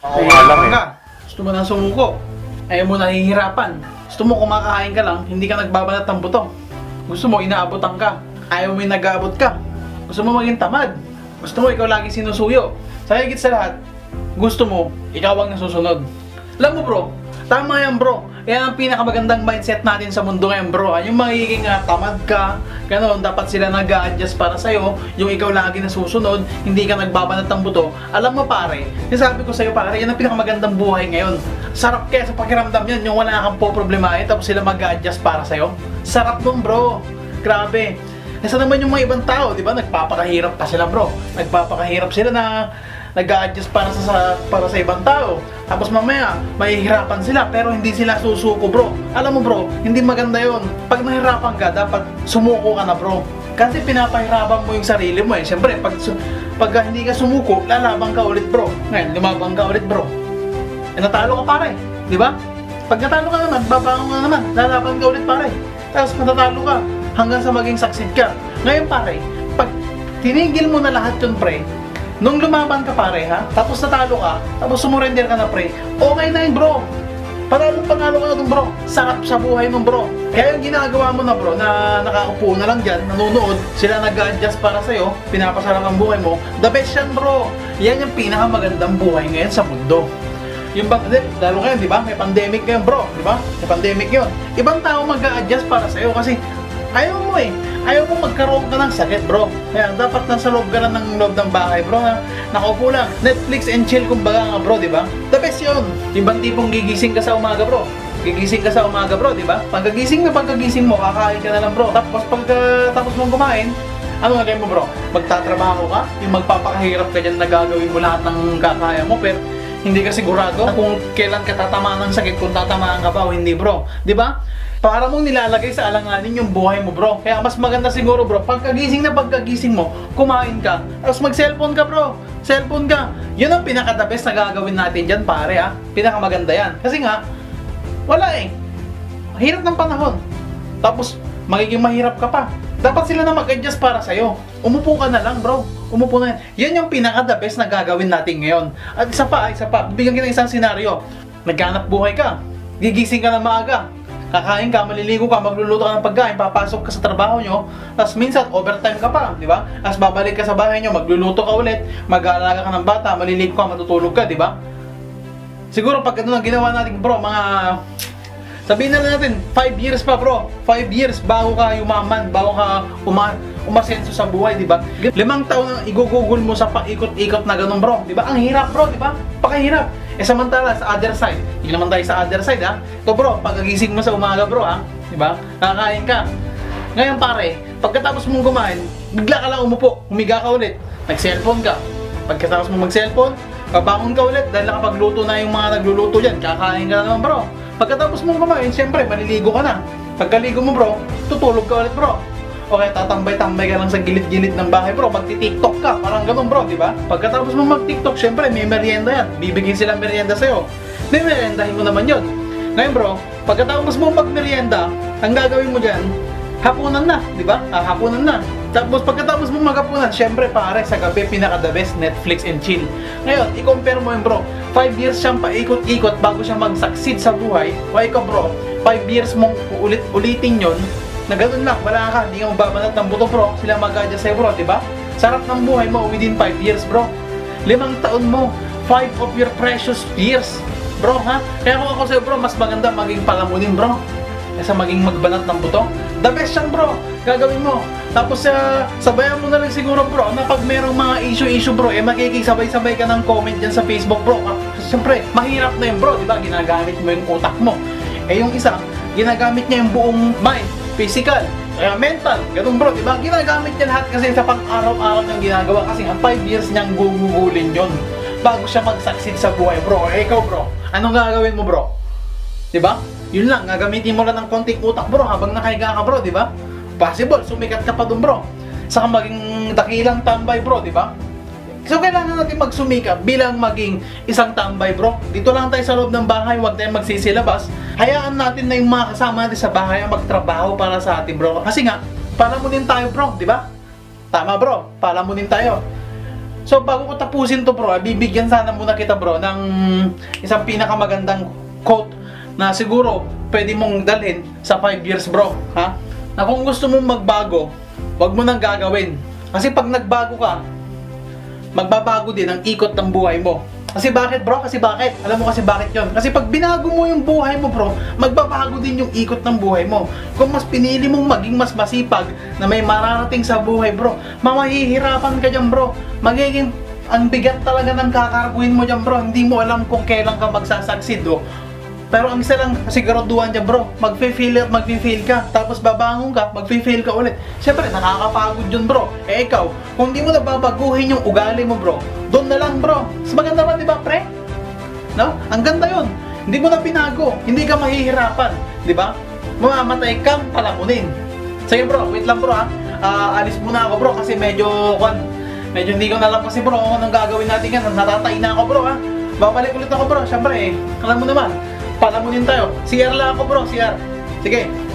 Oo nga lang eh. ka. Gusto mo na sumuko. Ayaw mo nahihirapan. Gusto mo kumakain ka lang, hindi ka nagbabanat ng buto. Gusto mo inaabotan ka. Ayaw mo yung nag-aabot ka. Gusto mo maging tamad. Gusto mo ikaw lagi sinusuyo. Sa higit sa lahat, gusto mo, ikaw ang nasusunod. Alam mo bro, tama yan bro. Yan ang pinakamagandang mindset natin sa mundo ngayon bro. Yung magiging tamad ka, ganoon, dapat sila nag-a-adjust para sa'yo. Yung ikaw lagi nasusunod, hindi ka nagbabanat ng buto. Alam mo pare, sabi ko sa'yo pare, yan ang pinakamagandang buhay ngayon. Sarap kaya sa pakiramdam yan, yung wala kang problemahin, tapos sila mag-a-adjust para sa'yo. Sarap nun bro, grabe. Nasa naman yung mga ibang tao, di ba? Nagpapakahirap pa sila bro. Nagpapakahirap sila na nag-a-adjust para sa ibang tao. Tapos mamaya, mahihirapan sila pero hindi sila susuko bro. Alam mo bro, hindi maganda yon. Pag nahirapan ka, dapat sumuko ka na bro. Kasi pinapahirapan mo yung sarili mo eh. Siyempre, pag hindi ka sumuko, lalaban ka ulit bro. Ngayon, lumabang ka ulit bro. Eh, natalo ka pare, di ba? Pag natalo ka naman, babangon ka naman, lalaban ka ulit pare. Tapos matatalo ka hanggang sa maging succeed ka. Ngayon pare, pag tinigil mo na lahat yun pre, nung lumaban ka pare ha, tapos natalo ka, tapos sumurrender ka na pre, okay na yun bro. Panalo ka na dun bro. Sarap sa buhay mo bro. Kaya yung ginagawa mo na bro, na nakaupo na lang dyan, nanonood, sila nag-adjust para sa'yo, pinapasarap ang buhay mo, the best yan bro. Yan yung pinakamagandang buhay ngayon sa mundo. Yung lalo ngayon, di ba? May pandemic ngayon bro, di ba? May pandemic yun. Ibang tao mag-a-adjust para sa'yo kasi ayaw mo eh. Ayaw mo magkaroon ka ng sakit bro. Kaya dapat nasa loob ka lang ng loob ng bahay bro na nakaupo lang. Netflix and chill kumbaga nga bro, di ba? The best yun. Ibang tipong gigising ka sa umaga bro. Gigising ka sa umaga bro, di ba? Pagkagising mo, kakain ka na lang bro. Tapos pagkatapos mong kumain, ano gagawin mo bro? Magtatrabaho ka? Yung magpapakahirap ka dyan na gagawin mo lahat ng kakaya mo pero hindi ka sigurado kung kailan ka tatamaan ng sakit, kung tatamaan ka ba o hindi bro. Di ba? Para mong nilalagay sa alanganin yung buhay mo bro. Kaya mas maganda siguro bro, pagkagising mo, kumain ka, tapos mag-cellphone ka bro. Cellphone ka. Yun ang pinaka-the best na gagawin natin dyan pare ha. Pinakamaganda yan. Kasi nga, wala eh. Hirap ng panahon. Tapos, magiging mahirap ka pa. Dapat sila na mag-adjust para sa'yo. Umupo ka na lang bro. Umupo na yan. Yan yung pinaka-the best na gagawin natin ngayon. At isa pa. Bigyan kita ng isang senaryo. Naghanap buhay ka. Gigising ka na maaga. Kakain ka, maliligo ka, magluluto ka ng pagkain, papasok ka sa trabaho nyo, tapos minsan overtime ka pa, di ba? Tapos babalik ka sa bahay nyo, magluluto ka ulit, mag-aalaga ka ng bata, maliligo ka, matutulog ka, di ba? Siguro pag ano ang ginawa natin bro, sabihin na natin, 5 years pa bro, 5 years bago ka yumaman, bago ka umasenso sa buhay, di ba? 5 taon ang igugugol mo sa paikot-ikot na ganun bro, di ba? Ang hirap bro, di ba? Pakahirap. Eh samantala sa other side, hindi naman tayo sa other side ha. Ito bro, pagkagising mo sa umaga bro ha, di ba? Kakain ka. Ngayon pare, pagkatapos mong kumain, bigla ka lang umupo, humiga ka ulit, nag-cellphone ka. Pagkatapos mo mag-cellphone, babangon ka ulit dahil nakapagluto na yung mga nagluluto dyan, kakain ka na naman bro. Pagkatapos mong kumain, syempre maliligo ka na. Pagkaligo mo bro, tutulog ka ulit bro. O kaya tatambay-tambay ka lang sa gilid-gilid ng bahay bro, magti-tiktok ka, parang ganun bro, di ba? Pagkatapos mo mag-tiktok, syempre may merienda yan, bibigyan sila merienda sa'yo. May meriendahin mo naman yun. Ngayon bro, pagkatapos mo mag-merienda, ang gagawin mo dyan, hapunan na, di ba? Hapunan na. Tapos pagkatapos mo mag-hapunan, syempre pare, sa gabi pinaka-the best, Netflix and chill. Ngayon, i-compare mo yun bro, 5 years siyang paikot-ikot bago siya mag-succeed sa buhay. O ikaw bro, 5 years mong ulitin yun, na ganun lang, wala ka, hindi ka magbabanat ng buto bro, sila mag-adjust sa'yo bro, diba? Sarap ng buhay mo within 5 years bro. 5 taon mo, 5 of your precious years bro ha. Kaya kung ako sa'yo bro, mas maganda maging palamunin bro kaysa maging magbanat ng buto. The best yan bro, gagawin mo. Tapos sabayan mo na lang siguro bro, na pag merong mga issue bro, makikisabay-sabay ka ng comment dyan sa Facebook bro. Siyempre, mahirap na yun bro, diba? Ginagamit mo yung utak mo. Eh yung isa, ginagamit niya yung buong mind, physical, mental, ganun bro, diba? Ginagamit niya lahat kasi sa pang-araw-araw niyang ginagawa kasi ang 5 years niyang gugugulin yun bago siya mag-succeed sa buhay bro. Eh ikaw bro, anong gagawin mo bro? Diba? Yun lang, gagamitin mo lang ng konting utak bro habang nakahiga ka bro, diba? Possible, sumikat ka pa dun bro. Saka maging dakilang tambay bro, diba? So kailangan natin magsumikap bilang maging isang tambay bro. Dito lang tayo sa loob ng bahay, huwag tayong magsisilabas. Hayaan natin na yung mga kasama natin sa bahay ang magtrabaho para sa atin bro. Kasi nga, palamunin tayo bro, di ba? Tama bro, palamunin tayo. So bago ko tapusin to bro, bibigyan sana muna kita bro ng isang pinakamagandang quote na siguro pwede mong dalhin sa 5 years bro, ha? Na kung gusto mong magbago, wag mo nang gagawin. Kasi pag nagbago ka, magbabago din ang ikot ng buhay mo. Kasi bakit bro? Kasi bakit? Alam mo kasi bakit yon? Kasi pag binago mo yung buhay mo bro, magbabago din yung ikot ng buhay mo. Kung mas pinili mong maging mas masipag na may mararating sa buhay bro, mamahihirapan ka dyan bro. Magiging ang bigat talaga ng kakarguin mo dyan bro. Hindi mo alam kung kailan ka magsasucceed oh. Pero ang isa lang siguraduhan dyan bro, mag-fail ka, tapos babangon ka, mag-fail ka ulit. Siyempre, nakakapagod yun bro. Eh ikaw, kung hindi mo na babaguhin yung ugali mo bro, doon na lang bro. Mas maganda ba, di ba pre? No? Ang ganda yun. Hindi mo na binago, hindi ka mahihirapan, di ba? Mamamatay kang palamunin. Sige bro, wait lang bro ha. Alis muna ako bro kasi medyo hindi ko na alam kasi bro kung anong gagawin natin yan. Natatay na ako bro ha. Babalik ulit ako bro, siyempre alam mo naman. Palamunin tayo. CR lang ako bro, CR. Sige.